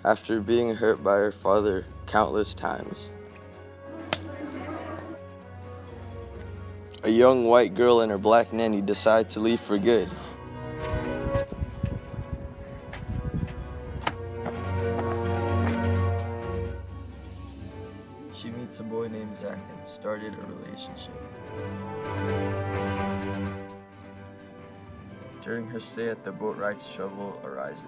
after being hurt by her father countless times. A young white girl and her black nanny decide to leave for good. She meets a boy named Zach and started a relationship. During her stay at the boat rides, trouble arises.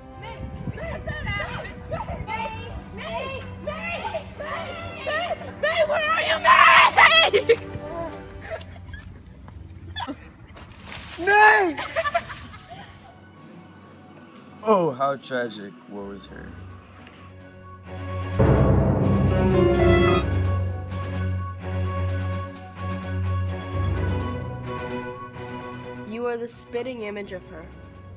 May, where are you, May? Nay! Oh, how tragic, woe is her. You are the spitting image of her.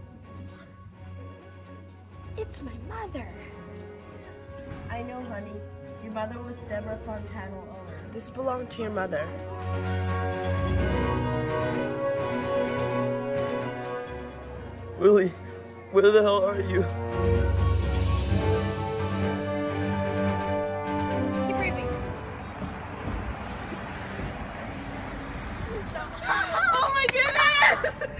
It's my mother. I know, honey. Your mother was Deborah Fontana Owen. This belonged to your mother. Willie, where the hell are you? Keep breathing. Oh my goodness!